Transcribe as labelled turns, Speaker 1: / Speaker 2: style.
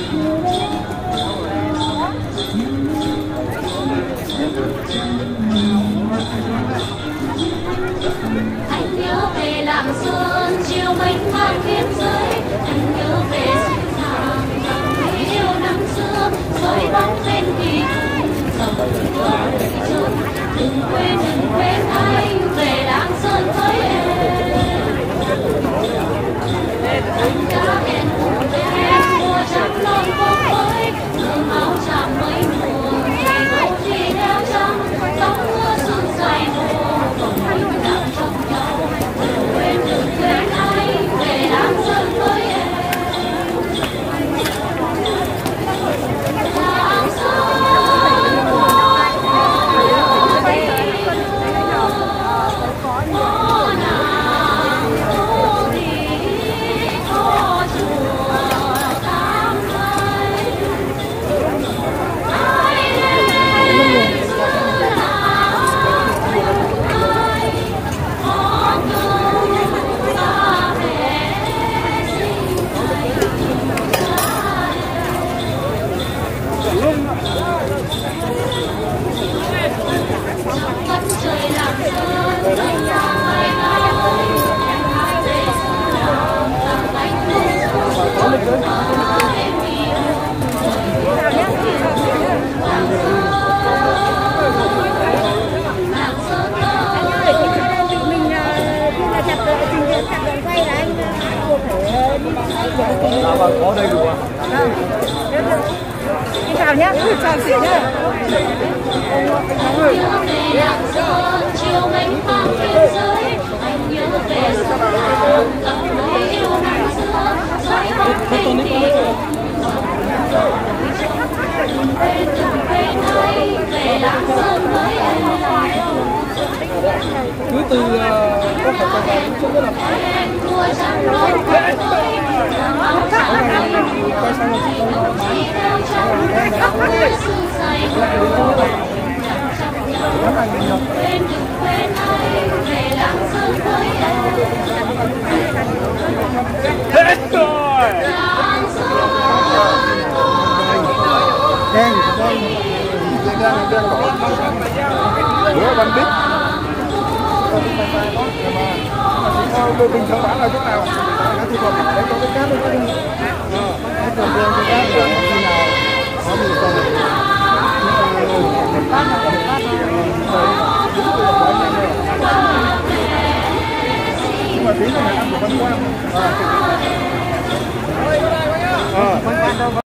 Speaker 1: Anh nhớ về Lạng Sơn chiều mênh mang biên giới, anh nhớ về sông Hàn dòng yêu năm xưa, soi bóng bên kỳ dòng nước trôi. Đừng quên anh về Lạng Sơn với em. Anh đã hẹn cùng với em mùa trăng non vô với, nương áo chạm mấy mùa thì đâu thì theo trăng, tóc mưa sương dài mùa cùng mình nằm trong nhau. Đừng quên anh về Lạng Sơn với em. Lạng Sơn
Speaker 2: có đây được à?
Speaker 3: Đi chào nhé, chào chị nhé.
Speaker 1: Chiều mênh mang biên giới, anh nhớ về sông Hàn dòng lối yêu năm xưa, soi bóng bên kỳ. Đừng quên anh về Lạng Sơn với em.
Speaker 2: Cứ từ có phải quay vào cũng rất là
Speaker 1: Em mùa trăng non với áo trắng mấy mùa thì đâu chỉ theo trăng, tóc mưa sương dài mùa nằm trong nhau. Đừng quên anh về Lạng Sơn với em.
Speaker 2: hết rồi.
Speaker 1: Lạng Sơn
Speaker 2: bữa bánh bít tôi bình thường bán là chỗ nào thì còn đấy có cái cát đấy cái còn đường cái cát là khi nào có nhiều cầu nhưng mà tí nữa là ăn của văn quang